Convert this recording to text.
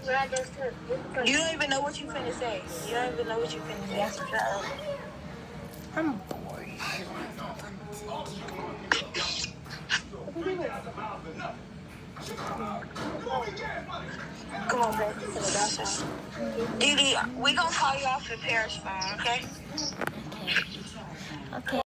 You don't even know what you finna say. You don't even know what you finna say. Shut up. I'm bored. Come on, baby. To the outside. Didi, we gonna call you off your parents' phone, okay? Okay.